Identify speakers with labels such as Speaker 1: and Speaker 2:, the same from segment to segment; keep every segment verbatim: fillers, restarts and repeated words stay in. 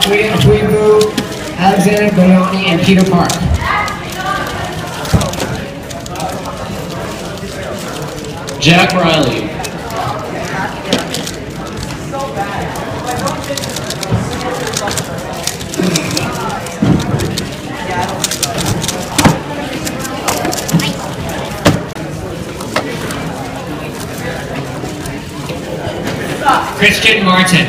Speaker 1: Oovoo, Alexander Goyani, and Peter Park.
Speaker 2: Jack Riley. Christian Martin.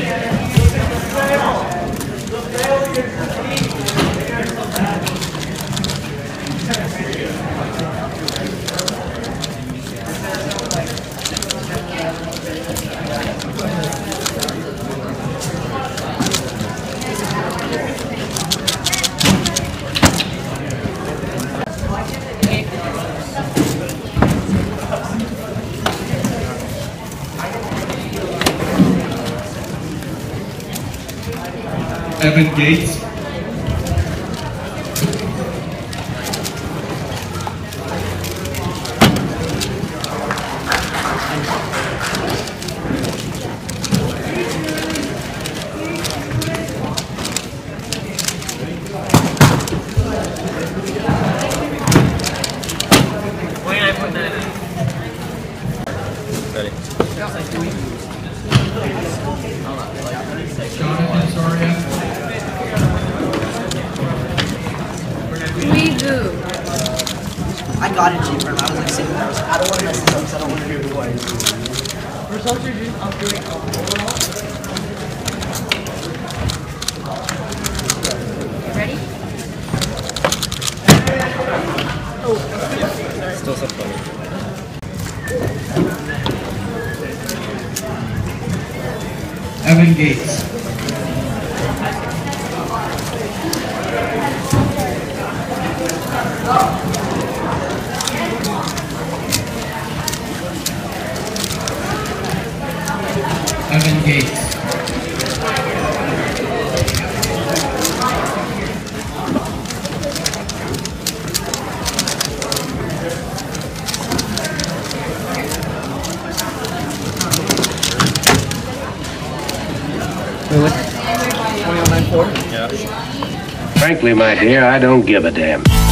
Speaker 3: Evan Gates.
Speaker 4: I got it cheaper and I was like sitting there. I was like, I don't want to mess this up because I don't want to do it twice.
Speaker 5: Results are doing, I'm doing overall. Ready? Oh.
Speaker 6: Still so funny.
Speaker 3: Evan Gates. Evan Gates.
Speaker 6: twenty oh nine four? Yeah.
Speaker 7: Frankly, my dear, I don't give a damn.